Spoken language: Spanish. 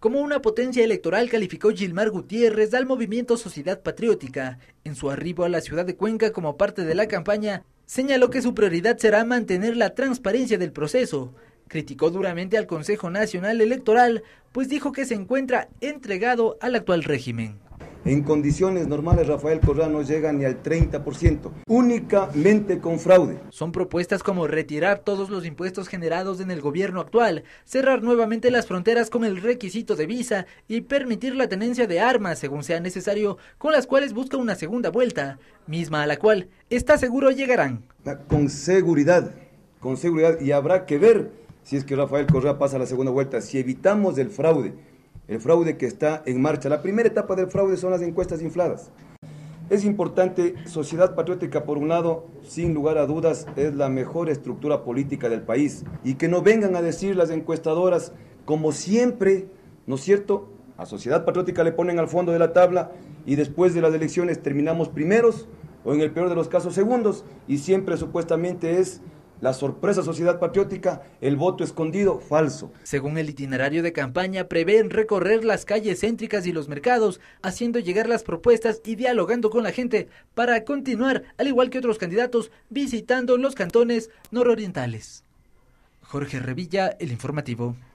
Como una potencia electoral calificó Gilmar Gutiérrez al movimiento Sociedad Patriótica. En su arribo a la ciudad de Cuenca como parte de la campaña, señaló que su prioridad será mantener la transparencia del proceso. Criticó duramente al Consejo Nacional Electoral, pues dijo que se encuentra entregado al actual régimen. En condiciones normales, Rafael Correa no llega ni al 30%, únicamente con fraude. Son propuestas como retirar todos los impuestos generados en el gobierno actual, cerrar nuevamente las fronteras con el requisito de visa y permitir la tenencia de armas según sea necesario, con las cuales busca una segunda vuelta, misma a la cual está seguro llegarán. Con seguridad, y habrá que ver si es que Rafael Correa pasa a la segunda vuelta, si evitamos el fraude que está en marcha. La primera etapa del fraude son las encuestas infladas. Es importante, Sociedad Patriótica, por un lado, sin lugar a dudas, es la mejor estructura política del país. Y que no vengan a decir las encuestadoras, como siempre, ¿no es cierto? A Sociedad Patriótica le ponen al fondo de la tabla y después de las elecciones terminamos primeros, o en el peor de los casos segundos, y siempre supuestamente es la sorpresa Sociedad Patriótica, el voto escondido, falso. Según el itinerario de campaña, prevén recorrer las calles céntricas y los mercados, haciendo llegar las propuestas y dialogando con la gente para continuar, al igual que otros candidatos, visitando los cantones nororientales. Jorge Revilla, El Informativo.